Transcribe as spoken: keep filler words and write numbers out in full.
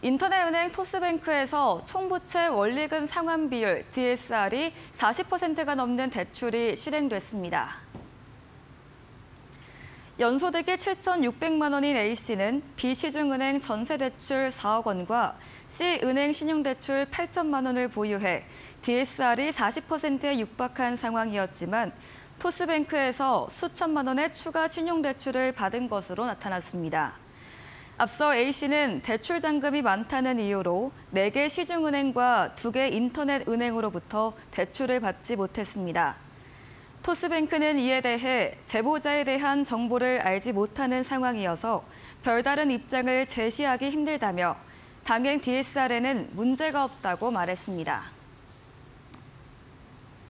인터넷은행 토스뱅크에서 총부채 원리금 상환 비율 디에스알이 사십 퍼센트가 넘는 대출이 실행됐습니다. 연소득이 칠천육백만 원인 A씨는 B시중은행 전세대출 사억 원과 C은행 신용대출 팔천만 원을 보유해 디에스알이 사십 퍼센트에 육박한 상황이었지만 토스뱅크에서 수천만 원의 추가 신용대출을 받은 것으로 나타났습니다. 앞서 A씨는 대출 잔금이 많다는 이유로 네 개 시중은행과 두 개 인터넷은행으로부터 대출을 받지 못했습니다. 토스뱅크는 이에 대해 제보자에 대한 정보를 알지 못하는 상황이어서 별다른 입장을 제시하기 힘들다며 당행 디에스알에는 문제가 없다고 말했습니다.